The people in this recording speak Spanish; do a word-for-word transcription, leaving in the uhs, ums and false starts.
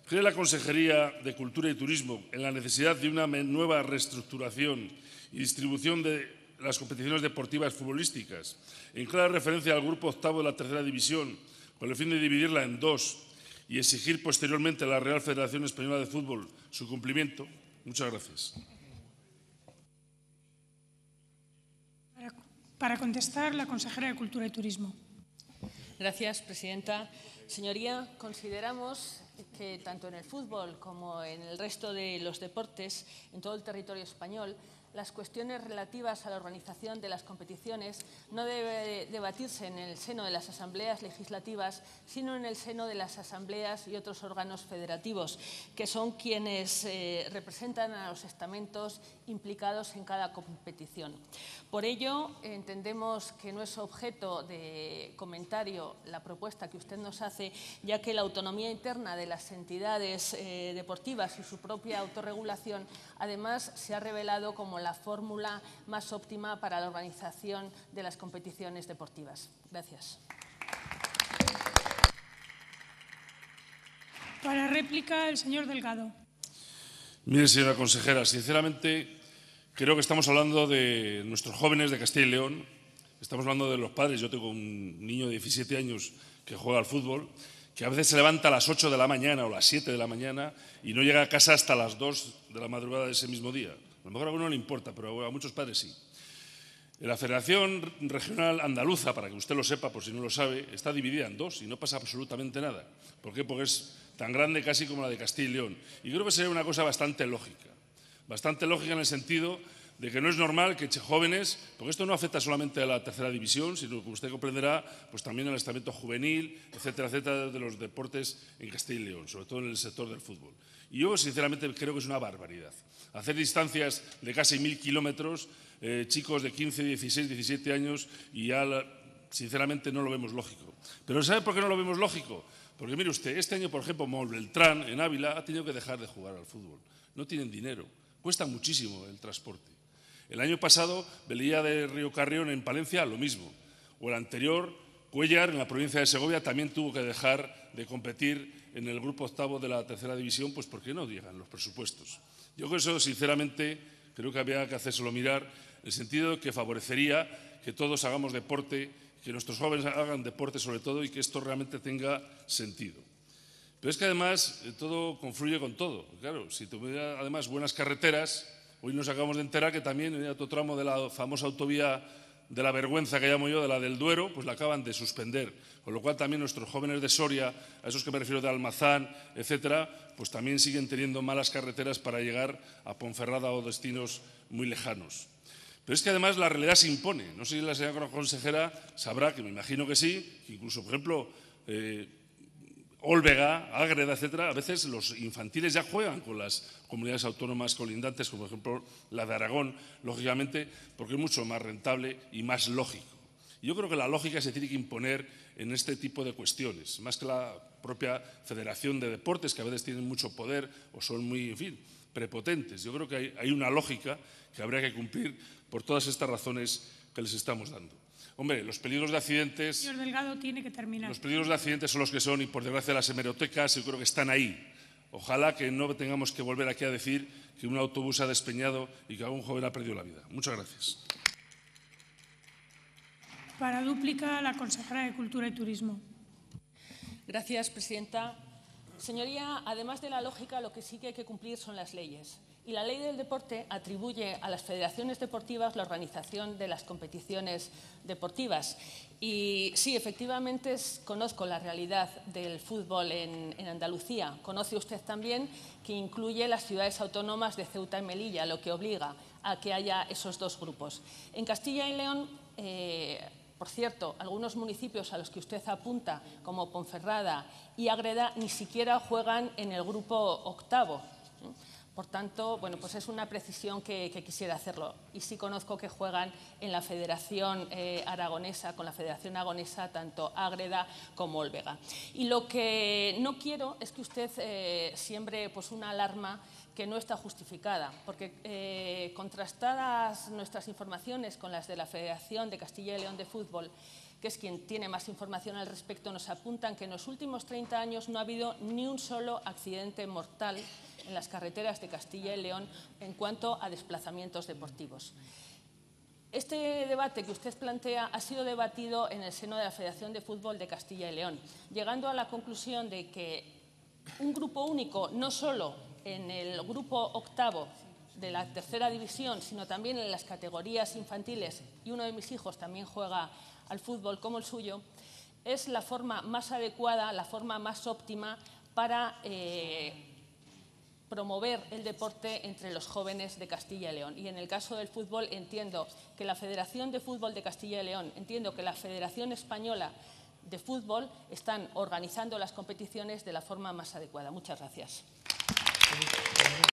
¿Cree la Consejería de Cultura y Turismo en la necesidad de una nueva reestructuración y distribución de las competiciones deportivas futbolísticas, en clara referencia al grupo octavo de la tercera división, con el fin de dividirla en dos y exigir posteriormente a la Real Federación Española de Fútbol su cumplimiento? Muchas gracias. Para, para contestar, la consejera de Cultura y Turismo. Gracias, presidenta. Señoría, consideramos que tanto en el fútbol como en el resto de los deportes, en todo el territorio español, las cuestiones relativas a la organización de las competiciones no debe debatirse en el seno de las asambleas legislativas, sino en el seno de las asambleas y otros órganos federativos, que son quienes eh, representan a los estamentos implicados en cada competición. Por ello, entendemos que no es objeto de comentario la propuesta que usted nos hace, ya que la autonomía interna de las entidades eh, deportivas y su propia autorregulación, además, se ha revelado como la fórmula más óptima para la organización de las competiciones deportivas. Gracias. Para réplica, el señor Delgado. Mire, señora consejera, sinceramente creo que estamos hablando de nuestros jóvenes de Castilla y León, estamos hablando de los padres. Yo tengo un niño de diecisiete años que juega al fútbol, que a veces se levanta a las ocho de la mañana o las siete de la mañana y no llega a casa hasta las dos de la madrugada de ese mismo día. A lo mejor a uno no le importa, pero a muchos padres sí. La Federación Regional Andaluza, para que usted lo sepa, por si no lo sabe, está dividida en dos y no pasa absolutamente nada. ¿Por qué? Porque es tan grande casi como la de Castilla y León. Y creo que sería una cosa bastante lógica. Bastante lógica en el sentido de que no es normal que jóvenes, porque esto no afecta solamente a la tercera división, sino que usted comprenderá, pues también al estamento juvenil, etcétera, etcétera, de los deportes en Castilla y León, sobre todo en el sector del fútbol. Y yo, sinceramente, creo que es una barbaridad. Hacer distancias de casi mil kilómetros, eh, chicos de quince, dieciséis, diecisiete años, y ya, sinceramente, no lo vemos lógico. Pero ¿sabe por qué no lo vemos lógico? Porque, mire usted, este año, por ejemplo, Beltrán, en Ávila, ha tenido que dejar de jugar al fútbol. No tienen dinero, cuesta muchísimo el transporte. El año pasado, Velilla de Río Carrión, en Palencia, lo mismo. O el anterior, Cuéllar, en la provincia de Segovia, también tuvo que dejar de competir en el grupo octavo de la tercera división, pues porque no llegan los presupuestos. Yo con eso, sinceramente, creo que había que hacérselo mirar, en el sentido de que favorecería que todos hagamos deporte, que nuestros jóvenes hagan deporte sobre todo y que esto realmente tenga sentido. Pero es que además todo confluye con todo. Claro, si tuviera además buenas carreteras, hoy nos acabamos de enterar que también en otro tramo de la famosa autovía de la vergüenza que llamo yo, de la del Duero, pues la acaban de suspender. Con lo cual también nuestros jóvenes de Soria, a esos que me refiero de Almazán, etcétera, pues también siguen teniendo malas carreteras para llegar a Ponferrada o destinos muy lejanos. Pero es que además la realidad se impone. No sé si la señora consejera sabrá, que me imagino que sí, que incluso, por ejemplo, eh, Olvega, Ágreda, etcétera, a veces los infantiles ya juegan con las comunidades autónomas colindantes, como por ejemplo la de Aragón, lógicamente, porque es mucho más rentable y más lógico. Y yo creo que la lógica se tiene que imponer en este tipo de cuestiones, más que la propia Federación de Deportes, que a veces tienen mucho poder o son muy, en fin, prepotentes. Yo creo que hay, hay una lógica que habría que cumplir por todas estas razones que les estamos dando. Hombre, los peligros de accidentes… Señor Delgado, tiene que terminar. Los peligros de accidentes son los que son y, por desgracia, las hemerotecas yo creo que están ahí. Ojalá que no tengamos que volver aquí a decir que un autobús ha despeñado y que algún joven ha perdido la vida. Muchas gracias. Para dúplica, la consejera de Cultura y Turismo. Gracias, presidenta. Señoría, además de la lógica, lo que sí que hay que cumplir son las leyes. Y la ley del deporte atribuye a las federaciones deportivas la organización de las competiciones deportivas. Y sí, efectivamente, es, conozco la realidad del fútbol en, en Andalucía. Conoce usted también que incluye las ciudades autónomas de Ceuta y Melilla, lo que obliga a que haya esos dos grupos. En Castilla y León, eh, por cierto, algunos municipios a los que usted apunta, como Ponferrada y Ágreda, ni siquiera juegan en el grupo octavo. Por tanto, bueno, pues es una precisión que, que quisiera hacerlo. Y sí conozco que juegan en la Federación eh, Aragonesa, con la Federación Aragonesa, tanto Ágreda como Olvega. Y lo que no quiero es que usted eh, siembre pues, una alarma que no está justificada, porque eh, contrastadas nuestras informaciones con las de la Federación de Castilla y León de Fútbol, que es quien tiene más información al respecto, nos apuntan que en los últimos treinta años no ha habido ni un solo accidente mortal en las carreteras de Castilla y León en cuanto a desplazamientos deportivos. Este debate que usted plantea ha sido debatido en el seno de la Federación de Fútbol de Castilla y León, llegando a la conclusión de que un grupo único, no solo en el grupo octavo de la tercera división, sino también en las categorías infantiles, y uno de mis hijos también juega al fútbol como el suyo, es la forma más adecuada, la forma más óptima para eh, promover el deporte entre los jóvenes de Castilla y León. Y en el caso del fútbol entiendo que la Federación de Fútbol de Castilla y León, entiendo que la Federación Española de Fútbol están organizando las competiciones de la forma más adecuada. Muchas gracias.